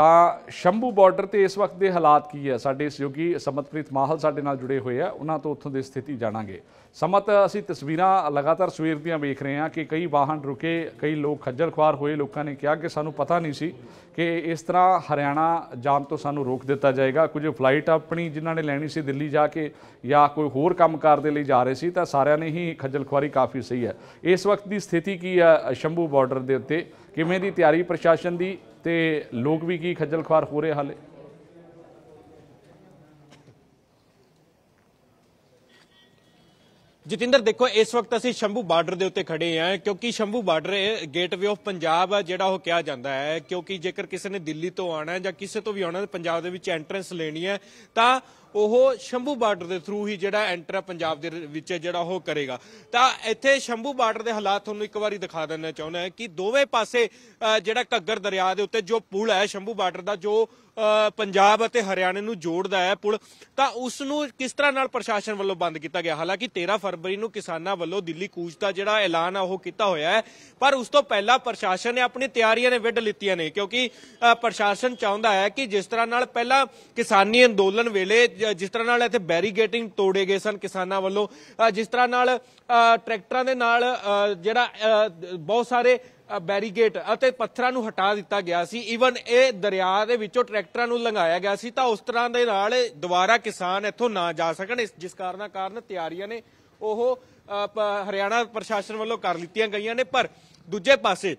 ਤਾਂ ਸ਼ੰਭੂ ਬਾਰਡਰ ਤੇ ਇਸ ਵਕਤ ਦੇ ਹਾਲਾਤ ਕੀ ਹੈ, ਸਾਡੇ ਸਹਿਯੋਗੀ ਸਮਤਪ੍ਰੀਤ ਮਾਹਲ ਸਾਡੇ ਨਾਲ ਜੁੜੇ ਹੋਏ ਆ, ਉਹਨਾਂ ਤੋਂ ਉੱਥੋਂ ਦੀ ਸਥਿਤੀ ਜਾਣਾਂਗੇ। ਸਮਤ, ਅਸੀਂ ਤਸਵੀਰਾਂ ਲਗਾਤਾਰ ਸਵੇਰ ਦੀਆਂ ਵੇਖ ਰਹੇ ਹਾਂ ਕਿ ਕਈ ਵਾਹਨ ਰੁਕੇ, ਕਈ ਲੋਕ ਖੱਜਲ ਖੁਆਰ ਹੋਏ। ਲੋਕਾਂ ਨੇ ਕਿਹਾ ਕਿ ਸਾਨੂੰ ਪਤਾ ਨਹੀਂ ਸੀ ਕਿ ਇਸ ਤਰ੍ਹਾਂ ਹਰਿਆਣਾ ਜਾਣ ਤੋਂ ਸਾਨੂੰ ਰੋਕ ਦਿੱਤਾ ਜਾਏਗਾ। ਕੁਝ ਫਲਾਈਟ ਆਪਣੀ ਜਿਨ੍ਹਾਂ ਨੇ ਲੈਣੀ ਸੀ ਦਿੱਲੀ ਜਾ ਕੇ ਜਾਂ ਕੋਈ ਹੋਰ ਕੰਮਕਾਰ ਦੇ ਲਈ ਜਾ ਰਹੇ ਸੀ, ਤਾਂ ਸਾਰਿਆਂ ਨੇ ਹੀ ਖੱਜਲ ਖੁਆਰੀ ਕਾਫੀ ਸਹੀ ਹੈ। ਇਸ ਵਕਤ ਦੀ ਸਥਿਤੀ ਕੀ ਹੈ ਸ਼ੰਭੂ ਬਾਰਡਰ ਦੇ ਉੱਤੇ, ਕਿਵੇਂ ਦੀ ਤਿਆਰੀ ਪ੍ਰਸ਼ਾਸਨ ਦੀ, ਤੇ ਲੋਕ ਵੀ ਕੀ ਖੱਜਲ ਖੁਆਰ ਹੋ ਰਹੇ ਹਾਲੇ? ਜਤਿੰਦਰ ਦੇਖੋ, ਇਸ ਵਕਤ ਅਸੀਂ ਸ਼ੰਭੂ ਬਾਰਡਰ ਦੇ ਉੱਤੇ ਖੜੇ ਹਾਂ ਕਿਉਂਕਿ Shambhu border gateway of Punjab ਜਿਹੜਾ ਉਹ ਕਿਹਾ ਜਾਂਦਾ ਹੈ, ਕਿਉਂਕਿ ਜੇਕਰ ਕਿਸੇ ਨੇ ਦਿੱਲੀ ਤੋਂ ਆਉਣਾ ਜਾਂ ਕਿਸੇ ਤੋਂ ਵੀ ਆਉਣਾ ਪੰਜਾਬ ਦੇ ਵਿੱਚ ਐਂਟਰੈਂਸ ਲੈਣੀ ਹੈ ਤਾਂ ਉਹ ਸ਼ੰਭੂ ਬਾਰਡਰ ਦੇ ਥਰੂ ਹੀ ਜਿਹੜਾ ਐਂਟਰ ਪੰਜਾਬ ਦੇ ਵਿੱਚ ਜਿਹੜਾ ਉਹ ਕਰੇਗਾ। ਤਾਂ ਇੱਥੇ ਸ਼ੰਭੂ ਬਾਰਡਰ ਦੇ ਹਾਲਾਤ ਤੁਹਾਨੂੰ ਇੱਕ ਵਾਰੀ ਦਿਖਾ ਦੇਣਾ ਚਾਹੁੰਦਾ ਹੈ ਕਿ ਦੋਵੇਂ ਪਾਸੇ ਜਿਹੜਾ ਘੱਗਰ ਦਰਿਆ ਦੇ ਉੱਤੇ ਜੋ ਪੁਲ ਹੈ ਸ਼ੰਭੂ ਬਾਰਡਰ ਦਾ, ਜੋ ਪੰਜਾਬ ਅਤੇ ਹਰਿਆਣੇ ਨੂੰ ਜੋੜਦਾ ਹੈ ਪੁਲ, ਤਾਂ ਉਸ ਨੂੰ ਕਿਸ ਤਰ੍ਹਾਂ ਨਾਲ ਪ੍ਰਸ਼ਾਸਨ ਵੱਲੋਂ ਬੰਦ ਕੀਤਾ ਗਿਆ। ਹਾਲਾਂਕਿ 13 ਫਰਵਰੀ ਨੂੰ ਕਿਸਾਨਾਂ ਵੱਲੋਂ ਦਿੱਲੀ ਕੂਚ ਦਾ ਜਿਹੜਾ ਐਲਾਨ ਆ ਉਹ ਕੀਤਾ ਹੋਇਆ ਹੈ, ਪਰ ਉਸ ਤੋਂ ਪਹਿਲਾਂ ਪ੍ਰਸ਼ਾਸਨ ਨੇ ਆਪਣੀ ਤਿਆਰੀਆਂ ਨੇ ਵਿੱਢ ਲਿੱਤੀਆਂ ਨੇ, ਕਿਉਂਕਿ ਪ੍ਰਸ਼ਾਸਨ ਚਾਹੁੰਦਾ ਹੈ ਕਿ ਜਿਸ ਤਰ੍ਹਾਂ ਨਾਲ ਪਹਿਲਾਂ ਕਿਸਾਨੀ ਅੰਦੋਲਨ ਵੇਲੇ ਜਿਸ ਤਰ੍ਹਾਂ ਨਾਲ ਇੱਥੇ ਬੈਰੀਗੇਟਿੰਗ ਤੋੜੇ ਗਏ ਸਨ ਕਿਸਾਨਾਂ ਵੱਲੋਂ, ਜਿਸ ਤਰ੍ਹਾਂ ਨਾਲ ਟਰੈਕਟਰਾਂ ਦੇ ਨਾਲ ਜਿਹੜਾ ਬਹੁਤ ਸਾਰੇ ਬੈਰੀਗੇਟ ਅਤੇ ਪੱਥਰਾਂ ਨੂੰ ਹਟਾ ਦਿੱਤਾ ਗਿਆ ਸੀ, ਈਵਨ ਇਹ ਦਰਿਆ ਦੇ ਵਿੱਚੋਂ ਟਰੈਕਟਰਾਂ ਨੂੰ ਲੰਘਾਇਆ ਗਿਆ ਸੀ, ਤਾਂ ਉਸ ਤਰ੍ਹਾਂ ਦੇ ਨਾਲ ਦੁਬਾਰਾ ਕਿਸਾਨ ਇੱਥੋਂ ਨਾ ਜਾ ਸਕਣ, ਜਿਸ ਕਾਰਨ ਤਿਆਰੀਆਂ ਨੇ ਉਹ ਹਰਿਆਣਾ ਪ੍ਰਸ਼ਾਸਨ ਵੱਲੋਂ ਕਰ ਲਿੱਤੀਆਂ ਗਈਆਂ ਨੇ। ਪਰ ਦੂਜੇ ਪਾਸੇ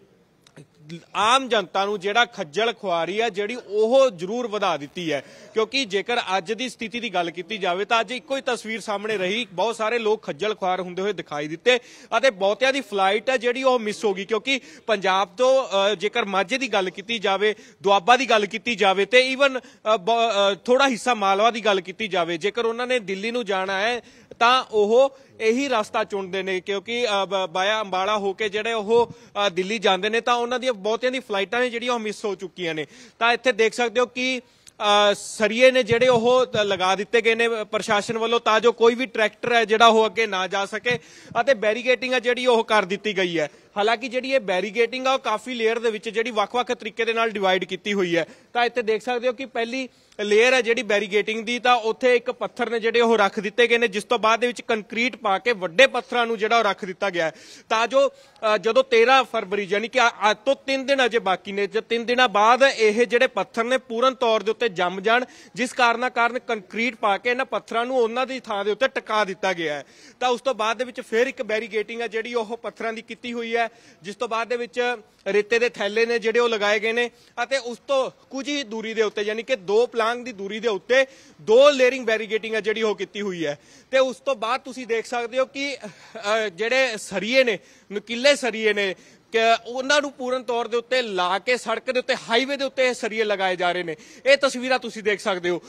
ਆਮ ਜਨਤਾ ਨੂੰ ਜਿਹੜਾ ਖੱਜਲ ਖੁਆਰੀ ਹੈ ਜਿਹੜੀ ਉਹ ਜ਼ਰੂਰ ਵਧਾ ਦਿੱਤੀ ਹੈ, ਕਿਉਂਕਿ ਜੇਕਰ ਅੱਜ ਦੀ ਸਥਿਤੀ ਦੀ ਗੱਲ ਕੀਤੀ ਜਾਵੇ ਤਾਂ ਅੱਜ ਇੱਕੋ ਹੀ ਤਸਵੀਰ ਸਾਹਮਣੇ ਰਹੀ। ਬਹੁਤ ਸਾਰੇ ਲੋਕ ਖੱਜਲ ਖੁਆਰ ਹੁੰਦੇ ਹੋਏ ਦਿਖਾਈ ਦਿੱਤੇ ਅਤੇ ਬਹੁਤਿਆਂ ਦੀ ਫਲਾਈਟ ਹੈ ਜਿਹੜੀ ਉਹ ਮਿਸ ਹੋ ਗਈ, ਕਿਉਂਕਿ ਪੰਜਾਬ ਤੋਂ ਜੇਕਰ ਮਾਝੇ ਦੀ ਗੱਲ ਕੀਤੀ ਜਾਵੇ, ਦੁਆਬਾ ਦੀ ਗੱਲ ਕੀਤੀ ਜਾਵੇ ਤੇ ਈਵਨ ਥੋੜਾ ਹਿੱਸਾ ਮਾਲਵਾ ਦੀ ਗੱਲ ਕੀਤੀ ਜਾਵੇ, ਜੇਕਰ ਉਹਨਾਂ ਨੇ ਦਿੱਲੀ ਨੂੰ ਜਾਣਾ ਹੈ ਤਾਂ ਉਹ ਇਹੀ ਰਸਤਾ ਚੁਣਦੇ ਨੇ, ਕਿਉਂਕਿ ਬਾਇਆ ਅੰਬਾਲਾ ਹੋ ਕੇ ਜਿਹੜੇ ਉਹ ਦਿੱਲੀ ਜਾਂਦੇ ਨੇ ਤਾਂ ਉਹਨਾਂ ਦੀਆਂ ਬਹੁਤਿਆਂ ਦੀ ਫਲਾਈਟਾਂ ਨੇ ਜਿਹੜੀਆਂ ਉਹ ਮਿਸ ਹੋ ਚੁੱਕੀਆਂ ਨੇ। ਤਾਂ ਇੱਥੇ ਦੇਖ ਸਕਦੇ ਹੋ ਕਿ ਸਰੀਏ ਨੇ ਜਿਹੜੇ ਉਹ ਲਗਾ ਦਿੱਤੇ ਗਏ ਨੇ ਪ੍ਰਸ਼ਾਸਨ ਵੱਲੋਂ, ਤਾਂ ਜੋ ਕੋਈ ਵੀ ਟਰੈਕਟਰ ਹੈ ਜਿਹੜਾ ਉਹ ਅੱਗੇ ਨਾ ਜਾ ਸਕੇ, ਅਤੇ ਬੈਰੀਗੇਟਿੰਗ ਹੈ ਜਿਹੜੀ ਉਹ ਕਰ ਦਿੱਤੀ ਗਈ ਹੈ। ਹਾਲਾਂਕਿ ਜਿਹੜੀ ਇਹ ਬੈਰੀਗੇਟਿੰਗ ਆ ਉਹ ਕਾਫੀ ਲੇਅਰ ਦੇ ਵਿੱਚ ਜਿਹੜੀ ਵੱਖ-ਵੱਖ ਤਰੀਕੇ ਦੇ ਨਾਲ ਡਿਵਾਈਡ ਕੀਤੀ ਹੋਈ ਹੈ। ਤਾਂ ਇੱਥੇ ਦੇਖ ਸਕਦੇ ਹੋ ਕਿ ਪਹਿਲੀ ਲੇਅਰ ਹੈ ਜਿਹੜੀ ਬੈਰੀਗੇਟਿੰਗ ਦੀ, ਤਾਂ ਉੱਥੇ ਇੱਕ ਪੱਥਰ ਨੇ ਜਿਹੜੇ ਉਹ ਰੱਖ ਦਿੱਤੇ ਗਏ ਨੇ, ਜਿਸ ਤੋਂ ਬਾਅਦ ਦੇ ਵਿੱਚ ਕੰਕਰੀਟ ਪਾ ਕੇ ਵੱਡੇ ਪੱਥਰਾਂ ਨੂੰ ਜਿਹੜਾ ਉਹ ਰੱਖ ਦਿੱਤਾ ਗਿਆ ਹੈ, ਤਾਂ ਜੋ ਜਦੋਂ 13 ਫਰਵਰੀ ਯਾਨੀ ਕਿ ਅੱਜ ਤੋਂ 3 ਦਿਨ ਅਜੇ ਬਾਕੀ ਨੇ, 3 ਦਿਨਾਂ ਬਾਅਦ ਇਹ ਜਿਹੜੇ ਪੱਥਰ ਨੇ ਪੂਰਨ ਤੌਰ ਦੇ ਉੱਤੇ ਜੰਮ ਜਾਣ, ਜਿਸ ਕਾਰਨ ਕੰਕਰੀਟ ਪਾ ਕੇ ਇਹਨਾਂ ਪੱਥਰਾਂ ਨੂੰ ਉਹਨਾਂ ਦੀ ਥਾਂ ਦੇ ਉੱਤੇ ਟਿਕਾ ਦਿੱਤਾ ਗਿਆ ਹੈ। ਤਾਂ ਉਸ ਤੋਂ ਬਾਅਦ ਦੇ ਵਿੱਚ ਫਿਰ ਇੱਕ ਬੈਰੀਗੇਟਿੰਗ ਹੈ ਜਿਹੜੀ ਉਹ ਪੱਥਰਾਂ ਦੀ ਕੀਤੀ ਹੋਈ ਹੈ, ਜਿਸ ਤੋਂ ਬਾਅਦ ਦੇ ਵਿੱਚ ਰੇਤੇ ਦੇ ਥੈਲੇ ਨੇ ਜਿਹੜੇ ਉਹ ਲਗਾਏ ਗਏ ਨੇ, ਅਤੇ ਉਸ ਤੋਂ ਕੁਝ ਹੀ ਦੂਰੀ ਦੇ ਉੱਤੇ ਯਾਨੀ ਕਿ 2 ਪਲਾਂਗ ਦੀ ਦੂਰੀ ਦੇ ਉੱਤੇ 2 ਲੇਅਰਿੰਗ ਬੈਰੀਗੇਟਿੰਗ ਹੈ ਜਿਹੜੀ ਉਹ ਕੀਤੀ ਹੋਈ ਹੈ। ਤੇ ਉਸ ਤੋਂ ਬਾਅਦ ਤੁਸੀਂ ਦੇਖ ਸਕਦੇ ਹੋ ਕਿ ਜਿਹੜੇ ਸਰੀਏ ਨੇ, ਨੁਕੀਲੇ ਸਰੀਏ ਨੇ, ਉਹਨਾਂ ਨੂੰ ਪੂਰਨ ਤੌਰ ਦੇ ਉੱਤੇ ਲਾ ਕੇ ਸੜਕ ਦੇ ਉੱਤੇ, ਹਾਈਵੇ ਦੇ ਉੱਤੇ ਸਰੀਏ ਲਗਾਏ ਜਾ ਰਹੇ ਨੇ। ਇਹ ਤਸਵੀਰਾਂ ਤੁਸੀਂ ਦੇਖ ਸਕਦੇ ਹੋ।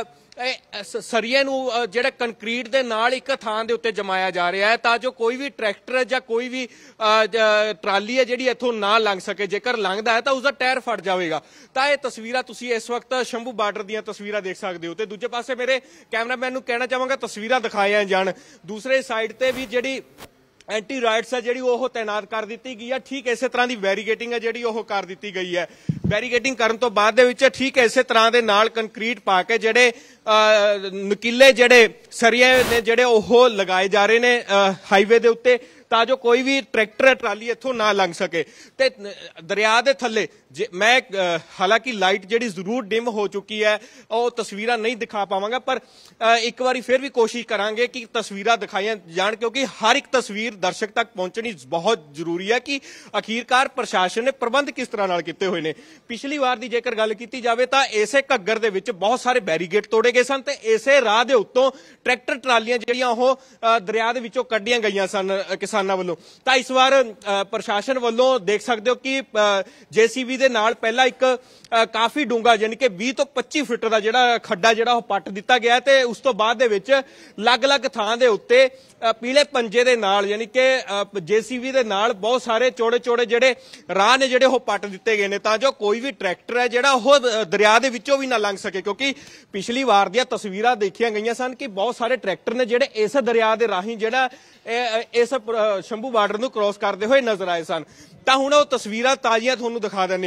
ਸਰੀਏ ਨੂੰ ਜਿਹੜਾ ਕੰਕਰੀਟ ਦੇ ਨਾਲ ਇੱਕ ਥਾਂ ਦੇ ਉੱਤੇ ਜਮਾਇਆ ਜਾ ਰਿਹਾ ਹੈ, ਤਾਂ ਜੋ ਕੋਈ ਵੀ ਟਰੈਕਟਰ ਜਾਂ ਕੋਈ ਵੀ ਟਰਾਲੀ ਹੈ ਜਿਹੜੀ ਇੱਥੋਂ ਨਾ ਲੰਘ ਸਕੇ। ਜੇਕਰ ਲੰਘਦਾ ਹੈ ਤਾਂ ਉਸਦਾ ਟਾਇਰ ਫਟ ਜਾਵੇਗਾ। ਤਾਂ ਇਹ ਤਸਵੀਰਾਂ ਤੁਸੀਂ ਇਸ ਵਕਤ ਸ਼ੰਭੂ ਬਾਰਡਰ ਦੀਆਂ ਤਸਵੀਰਾਂ ਦੇਖ ਸਕਦੇ ਹੋ। ਤੇ ਦੂਜੇ ਪਾਸੇ ਮੇਰੇ ਕੈਮਰਾਮੈਨ ਨੂੰ ਕਹਿਣਾ ਚਾਹਾਂਗਾ ਤਸਵੀਰਾਂ ਦਿਖਾਈਆਂ ਜਾਣ। ਦੂਸਰੇ ਸਾਈਡ ਤੇ ਵੀ ਜਿਹੜੀ ਐਂਟੀ ਰਾਈਡਸ ਹੈ ਜਿਹੜੀ ਉਹ ਤੈਨਾਤ ਕਰ ਦਿੱਤੀ ਗਈ ਹੈ। ਠੀਕ ਇਸੇ ਤਰ੍ਹਾਂ ਦੀ ਬੈਰੀਗੇਟਿੰਗ ਹੈ ਜਿਹੜੀ ਉਹ ਕਰ ਦਿੱਤੀ ਗਈ ਹੈ। ਬੈਰੀਗੇਟਿੰਗ ਕਰਨ ਤੋਂ ਬਾਅਦ ਦੇ ਵਿੱਚ ਠੀਕ ਇਸੇ ਤਰ੍ਹਾਂ ਦੇ ਨਾਲ ਕੰਕਰੀਟ ਪਾ ਕੇ ਜਿਹੜੇ ਨੁਕੀਲੇ ਜਿਹੜੇ ਸਰੀਏ ਨੇ ਜਿਹੜੇ ਉਹ ਲਗਾਏ ਜਾ ਰਹੇ ਨੇ ਹਾਈਵੇ ਦੇ ਉੱਤੇ, ਤਾਂ ਜੋ ਕੋਈ ਵੀ ਟਰੈਕਟਰ ਟਰਾਲੀ ਇੱਥੋਂ ਨਾ ਲੰਘ ਸਕੇ। ਤੇ ਦਰਿਆ ਦੇ ਥੱਲੇ ਮੈਂ ਹਾਲਾਂਕਿ ਲਾਈਟ ਜਿਹੜੀ ਜ਼ਰੂਰ ਡਿਮ ਹੋ ਚੁੱਕੀ ਹੈ, ਉਹ ਤਸਵੀਰਾਂ ਨਹੀਂ ਦਿਖਾ ਪਾਵਾਂਗਾ, ਪਰ ਇੱਕ ਵਾਰੀ ਫਿਰ ਵੀ ਕੋਸ਼ਿਸ਼ ਕਰਾਂਗੇ ਕਿ ਤਸਵੀਰਾਂ ਦਿਖਾਈਆਂ ਜਾਣ, ਕਿਉਂਕਿ ਹਰ ਇੱਕ ਤਸਵੀਰ ਦਰਸ਼ਕ ਤੱਕ ਪਹੁੰਚਣੀ ਬਹੁਤ ਜ਼ਰੂਰੀ ਹੈ ਕਿ ਆਖਿਰਕਾਰ ਪ੍ਰਸ਼ਾਸਨ ਨੇ ਪ੍ਰਬੰਧ ਕਿਸ ਤਰ੍ਹਾਂ ਨਾਲ ਕੀਤੇ ਹੋਏ ਨੇ। ਪਿਛਲੀ ਵਾਰ ਦੀ ਜੇਕਰ ਗੱਲ ਕੀਤੀ ਜਾਵੇ ਤਾਂ ਇਸੇ ਘੱਗਰ ਦੇ ਵਿੱਚ ਬਹੁਤ ਸਾਰੇ ਬੈਰੀਗੇਟ ਤੋੜੇ ਗਏ ਸਨ, ਤੇ ਇਸੇ ਰਾਹ ਦੇ ਉੱਤੋਂ ਟਰੈਕਟਰ ਟਰਾਲੀਆਂ ਜਿਹੜੀਆਂ ਉਹ ਦਰਿਆ ਦੇ ਵਿੱਚੋਂ ਕੱਢੀਆਂ ਗਈਆਂ ਸਨ ਕਿਸਾਨਾਂ ਵੱਲੋਂ। ਤਾਂ ਇਸ ਵਾਰ ਪ੍ਰਸ਼ਾਸਨ ਵੱਲੋਂ ਦੇਖ ਸਕਦੇ ਹੋ ਕਿ JCB ਦੇ ਨਾਲ ਪਹਿਲਾਂ ਇੱਕ ਕਾਫੀ ਡੂੰਘਾ ਯਾਨੀ ਕਿ 20 ਤੋਂ 25 ਫੁੱਟ ਦਾ ਜਿਹੜਾ ਖੱਡਾ ਜਿਹੜਾ ਉਹ ਪੱਟ ਦਿੱਤਾ ਗਿਆ, ਤੇ ਉਸ ਤੋਂ ਬਾਅਦ ਦੇ ਵਿੱਚ ਅਲੱਗ-ਅਲੱਗ ਥਾਂ ਦੇ ਉੱਤੇ ਪੀਲੇ ਪੰਜੇ ਦੇ ਨਾਲ ਯਾਨੀ ਕਿ JCB ਦੇ ਨਾਲ ਬਹੁਤ ਸਾਰੇ ਚੌੜੇ-ਚੌੜੇ ਜਿਹੜੇ ਰਾਹ ਨੇ ਜਿਹੜੇ ਉਹ ਪੱਟ ਦਿੱਤੇ ਗਏ ਨੇ, ਤਾਂ ਜੋ ਕੋਈ ਵੀ ਟਰੈਕਟਰ ਹੈ ਜਿਹੜਾ ਉਹ ਦਰਿਆ ਦੇ ਵਿੱਚੋਂ ਵੀ ਨਾ ਲੰਘ ਸਕੇ। ਕਿਉਂਕਿ ਪਿਛਲੀ ਵਾਰ ਦੀਆਂ ਤਸਵੀਰਾਂ ਦੇਖੀਆਂ ਗਈਆਂ ਸਨ ਕਿ ਬਹੁਤ ਸਾਰੇ ਟਰੈਕਟਰ ਨੇ ਜਿਹੜੇ ਇਸ ਦਰਿਆ ਦੇ ਰਾਹੀਂ ਜਿਹੜਾ ਇਸ ਸ਼ੰਭੂ ਬਾਰਡਰ ਨੂੰ ਕ੍ਰੋਸ ਕਰਦੇ ਹੋਏ ਨਜ਼ਰ ਆਏ ਸਨ। ਤਾਂ ਹੁਣ ਉਹ ਤਸਵੀਰਾਂ ਤਾਜ਼ੀਆਂ ਤੁਹਾਨੂੰ ਦਿਖਾ ਦਿੰਦੇ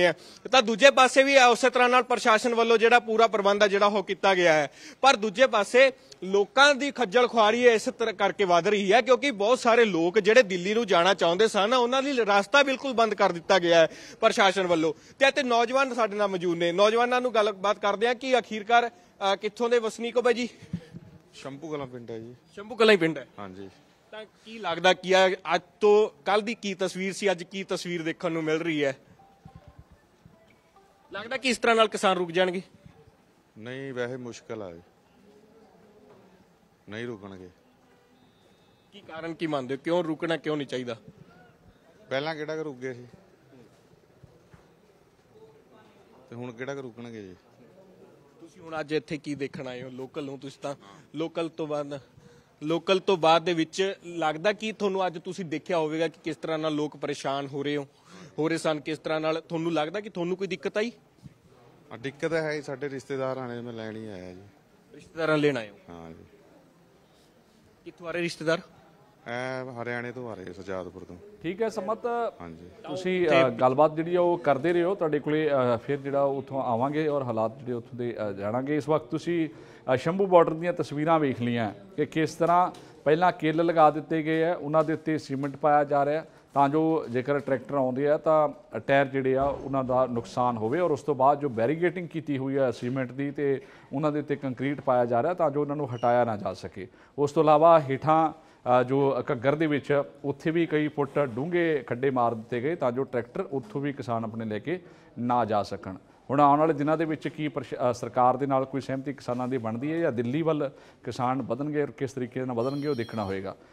ਆ ਤਾਂ ਦੂਜੇ ਪਾਸੇ ਵੀ ਉਸੇ ਤਰ੍ਹਾਂ ਨਾਲ ਪ੍ਰਸ਼ਾਸਨ ਵੱਲੋਂ ਜਿਹੜਾ ਪੂਰਾ ਪ੍ਰਬੰਧ ਆ ਜਿਹੜਾ ਉਹ ਕੀਤਾ ਗਿਆ ਹੈ। ਪਰ ਦੂਜੇ ਪਾਸੇ ਲੋਕਾਂ ਦੀ ਖੱਜਲ ਖੁਆਰੀ ਇਸ ਤਰ੍ਹਾਂ ਕਰਕੇ ਵੱਧ ਰਹੀ ਹੈ ਕਿਉਂਕਿ ਬਹੁਤ ਸਾਰੇ ਲੋਕ ਜਿਹੜੇ ਦਿੱਲੀ ਨੂੰ ਜਾਣਾ ਚਾਹੁੰਦੇ ਸਨ ਉਹਨਾਂ ਲਈ ਰਸਤਾ ਬਿਲਕੁਲ ਬੰਦ ਕਰ ਦਿੱਤਾ ਗਿਆ ਹੈ ਪ੍ਰਸ਼ਾਸਨ ਵੱਲੋਂ। ਤੇ ਇੱਥੇ ਨੌਜਵਾਨ ਸਾਡੇ ਨਾਲ ਮੌਜੂਦ ਨੇ, ਨੌਜਵਾਨਾਂ ਨੂੰ ਗੱਲਬਾਤ ਕਰਦੇ ਆ ਕਿ ਅਖੀਰਕਾਰ ਕਿੱਥੋਂ ਦੇ ਵਸਨੀਕ ਹੋ ਬਾਈ ਜੀ? ਸ਼ੰਭੂ ਕਲਾਂ ਪਿੰਡ ਹੈ ਜੀ। ਸ਼ੰਭੂ ਕਲਾਂ ਹੀ ਪਿੰਡ ਹੈ। ਹਾਂਜੀ। ਤਾਂ ਕੀ ਲੱਗਦਾ ਕੀ ਆ ਅੱਜ ਤੋਂ ਕੱਲ ਦੀ ਕੀ ਤਸਵੀਰ ਸੀ, ਅੱਜ ਕੀ ਤਸਵੀਰ ਦੇਖਣ ਨੂੰ ਮਿਲ ਰਹੀ ਹੈ? ਲੱਗਦਾ ਕਿ ਇਸ ਤਰ੍ਹਾਂ ਨਾਲ ਕਿਸਾਨ ਰੁਕ ਜਾਣਗੇ? ਨਹੀਂ, ਵੈਸੇ ਮੁਸ਼ਕਲ ਆ, ਨਹੀਂ ਰੁਕਣਗੇ। ਕੀ ਕਾਰਨ ਕੀ ਮੰਨਦੇ ਹੋ, ਕਿਉਂ ਰੁਕਣਾ ਕਿਉਂ ਨਹੀਂ ਚਾਹੀਦਾ? ਪਹਿਲਾਂ ਕਿਹੜਾ ਕੁ ਰੁਕ ਗਏ ਸੀ ਤੇ ਹੁਣ ਕਿਹੜਾ ਕੁ ਰੁਕਣਗੇ ਜੀ? ਤੁਸੀਂ ਹੁਣ ਅੱਜ ਇੱਥੇ ਕੀ ਦੇਖਣ ਆਏ ਹੋ? ਲੋਕਲ ਨੂੰ ਤੁਸੀਂ ਤਾਂ ਲੋਕਲ ਤੋਂ ਬਾਅਦ ਦੇ ਵਿੱਚ ਲੱਗਦਾ ਕਿ ਤੁਹਾਨੂੰ ਅੱਜ ਤੁਸੀਂ ਦੇਖਿਆ ਹੋਵੇਗਾ ਕਿ ਕਿਸ ਤਰ੍ਹਾਂ ਨਾਲ ਲੋਕ ਪਰੇਸ਼ਾਨ ਹੋ ਰਹੇ ਸਨ, ਕਿਸ ਤਰ੍ਹਾਂ ਨਾਲ ਤੁਹਾਨੂੰ ਲੱਗਦਾ ਕਿ ਤੁਹਾਨੂੰ ਕੋਈ ਦਿੱਕਤ ਆਈ? ਦਿੱਕਤ ਹੈ ਜੀ, ਸਾਡੇ ਰਿਸ਼ਤੇਦਾਰਾਂ ਨੇ, ਮੈਂ ਲੈਣ ਹੀ ਆਇਆ ਜੀ। ਰਿਸ਼ਤੇਦਾਰਾਂ ਲੈਣ ਆਏ ਹੋ? ਹਾਂ ਜੀ। ਕਿੱਥੋਂ ਆ ਰਹੇ ਰਿਸ਼ਤੇਦਾਰ? ਹਰਿਆਣੇ ਤੋਂ ਆ ਰਹੇ, ਸਜਾਦਪੁਰ ਤੋਂ। ਠੀਕ ਹੈ ਸਮਤ, ਹਾਂਜੀ। ਤੁਸੀਂ ਗੱਲਬਾਤ ਜਿਹੜੀ ਆ ਉਹ ਕਰਦੇ ਰਹੋ, ਤੁਹਾਡੇ ਕੋਲੇ ਫਿਰ ਜਿਹੜਾ ਉੱਥੋਂ ਆਵਾਂਗੇ ਔਰ ਹਾਲਾਤ ਜਿਹੜੇ ਉੱਥੋਂ ਦੇ ਜਾਣਾਂਗੇ। ਇਸ ਵਕਤ ਤੁਸੀਂ ਸ਼ੰਭੂ ਬਾਰਡਰ ਦੀਆਂ ਤਸਵੀਰਾਂ ਵੇਖ ਲਈਆਂ ਕਿ ਕਿਸ ਤਰ੍ਹਾਂ ਪਹਿਲਾਂ ਕਿੱਲ ਲਗਾ ਦਿੱਤੇ ਗਏ ਆ, ਉਹਨਾਂ ਦੇ ਉੱਤੇ ਸੀਮੈਂਟ ਪਾਇਆ ਜਾ ਰਿਹਾ ਤਾਂ ਜੋ ਜੇਕਰ ਟਰੈਕਟਰ ਆਉਂਦੇ ਆ ਤਾਂ ਟਾਇਰ ਜਿਹੜੇ ਆ ਉਹਨਾਂ ਦਾ ਨੁਕਸਾਨ ਹੋਵੇ, ਔਰ ਉਸ ਤੋਂ ਬਾਅਦ ਜੋ ਬੈਰੀਗੇਟਿੰਗ ਕੀਤੀ ਹੋਈ ਹੈ ਸੀਮੈਂਟ ਦੀ ਤੇ ਉਹਨਾਂ ਦੇ ਉੱਤੇ ਕੰਕਰੀਟ ਪਾਇਆ ਜਾ ਰਿਹਾ ਤਾਂ ਜੋ ਉਹਨਾਂ ਨੂੰ ਹਟਾਇਆ ਨਾ ਜਾ ਸਕੇ। ਉਸ ਤੋਂ ਇਲਾਵਾ ਹੇਠਾਂ ਜੋ ਘੱਗਰ ਦੇ ਵਿੱਚ ਉੱਥੇ ਵੀ ਕਈ ਫੁੱਟ ਡੂੰਘੇ ਖੱਡੇ ਮਾਰ ਦਿੱਤੇ ਗਏ ਤਾਂ ਜੋ ਟਰੈਕਟਰ ਉੱਥੋਂ ਵੀ ਕਿਸਾਨ ਆਪਣੇ ਲੈ ਕੇ ਨਾ ਜਾ ਸਕਣ। ਹੁਣ ਆਉਣ ਵਾਲੇ ਦਿਨਾਂ ਦੇ ਵਿੱਚ ਕੀ ਸਰਕਾਰ ਦੇ ਨਾਲ ਕੋਈ ਸਹਿਮਤੀ ਕਿਸਾਨਾਂ ਦੀ ਬਣਦੀ ਹੈ ਜਾਂ ਦਿੱਲੀ ਵੱਲ ਕਿਸਾਨ ਵਧਣਗੇ ਔਰ ਕਿਸ ਤਰੀਕੇ ਨਾਲ ਵਧਣਗੇ ਉਹ ਦੇਖਣਾ ਹੋਏਗਾ।